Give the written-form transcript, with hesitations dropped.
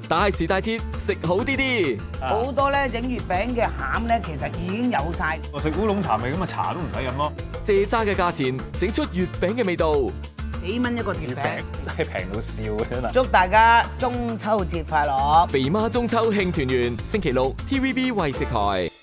大時大節食好啲啲。 好多咧整月餅嘅餡咧，其實已經有晒。 我食烏龍茶味咁啊，茶都唔使飲咯。 蔗渣嘅價錢整出月餅嘅味道。 幾蚊一個月餅， 真係平到笑嘅真係。 祝大家中秋節快樂！ 肥媽中秋慶團圓，星期六 TVB 為食台。